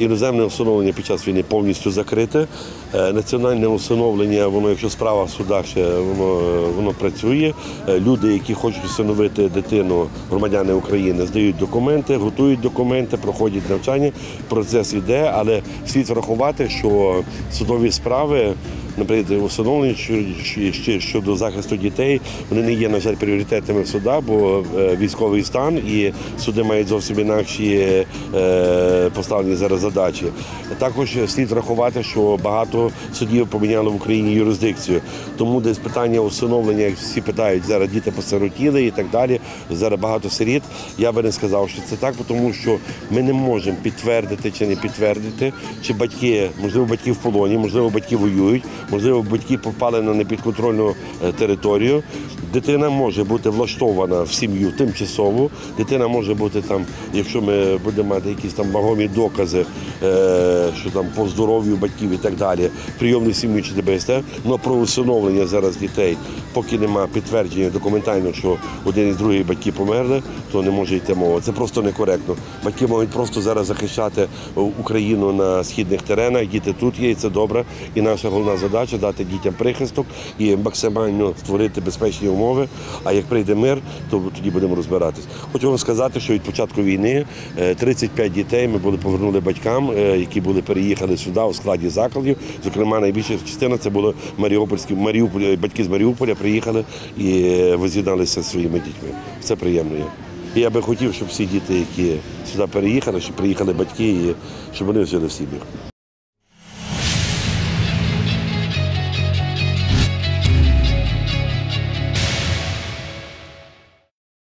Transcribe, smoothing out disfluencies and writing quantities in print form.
Іноземне усиновлення під час війни повністю закрите. Національне усиновлення, воно, якщо справа в судах ще, воно працює. Люди, які хочуть усиновити дитину, громадяни України, здають документи, готують документи, проходять навчання. Процес іде, але слід врахувати, що судові справи, наприклад, усиновлення щодо захисту дітей, вони не є, на жаль, пріоритетними в судах, бо військовий стан і суди мають зовсім інакші поставлені зараз задачі. Також слід врахувати, що багато судів поміняли в Україні юрисдикцію. Тому десь питання усиновлення, як всі питають, зараз діти посиротіли і так далі, зараз багато сиріт. Я би не сказав, що це так, тому що ми не можемо підтвердити чи не підтвердити, чи батьки, можливо, батьки в полоні, можливо, батьки воюють, можливо, батьки попали на непідконтрольну територію. Дитина може бути влаштована в сім'ю тимчасово, дитина може бути там, якщо ми будемо мати якісь там вагомі докази, що там по здоров'ю батьків і так далі, прийомну сім'ю чи ДБСТ, але про усиновлення зараз дітей, поки немає підтвердження документально, що один і другий батьки померли, то не може йти мова. Це просто некоректно. Батьки можуть просто зараз захищати Україну на східних теренах, діти тут є, і це добре. І наша головна задача – дати дітям прихисток і максимально створити безпечні умови. А як прийде мир, то тоді будемо розбиратись. Хочу вам сказати, що від початку війни 35 дітей ми повернули батькам, які переїхали сюди у складі закладів. Зокрема, найбільша частина – це були батьки з Маріуполя, приїхали і воз'єдналися зі своїми дітьми. Це приємно є. І я би хотів, щоб всі діти, які сюди переїхали, щоб приїхали батьки, і щоб вони жили в сім'ях.